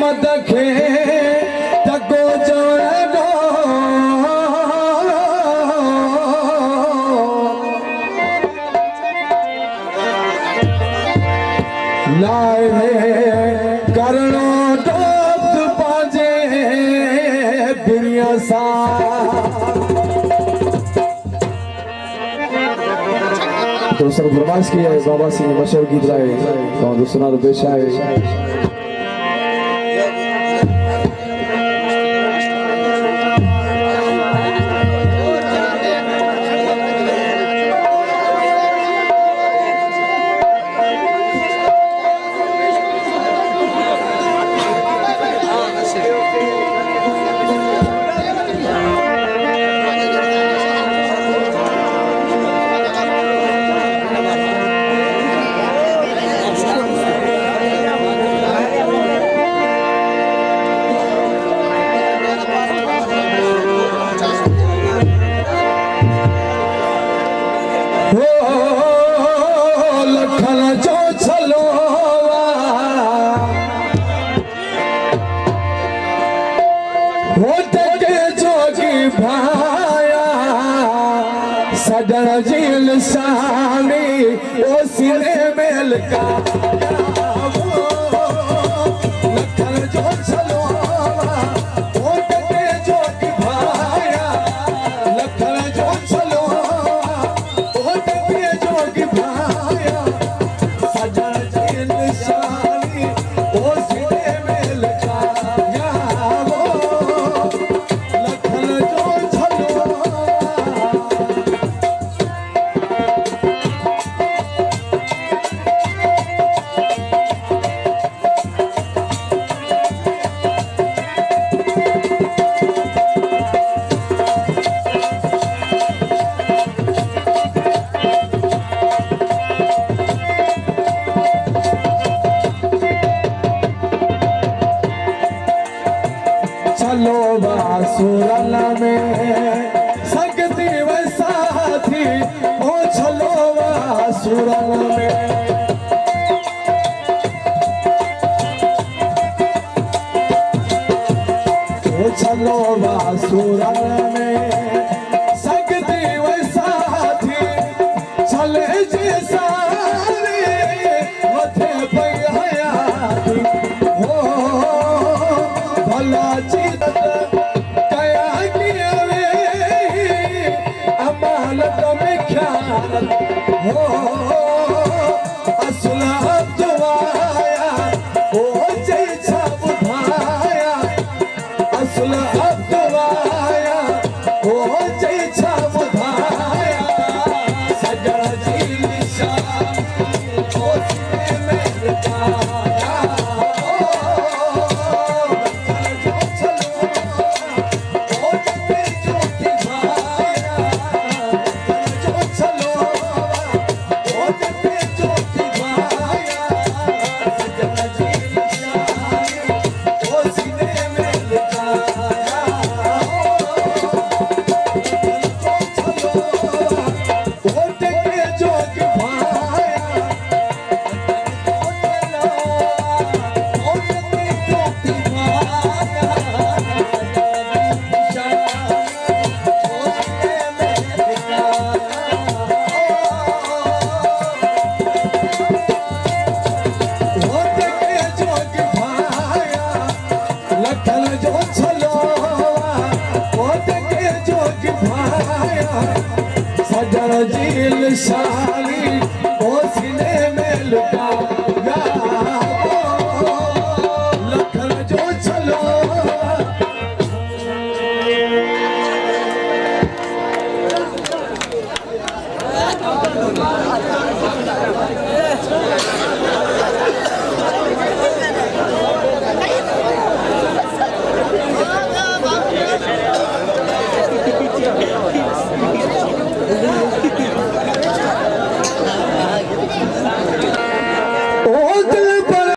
मत खे तको जानो लाए करणो दोस्त पाजे बिरिया सा दोस्तों फरमाइश की है बाबा सिंह मशहूर गीत गाए तो दोस्तों पेश आए सजन झील सानी ओ सिरे मेल का लखन जो चलो ओ टके जो भाया लखन जो चलो ओ टके जो भाया सजन झील सानी ओ सिरे मेल का लखन जो चलो चलो बासुरन में सकती वैसा थी ओ चलो बासुरन में ओ चलो बासुरन में सकती वैसा थी चले जैसा मथे पैया हो भला चीज कया किया वे अमानत में ख्याल हो असला दुआया हो जैसा बुधाया असला दुआया हो जैसा बुधाया सजन झील शान ओ सिरे में काया सजन झील साली ओ सिने में लुका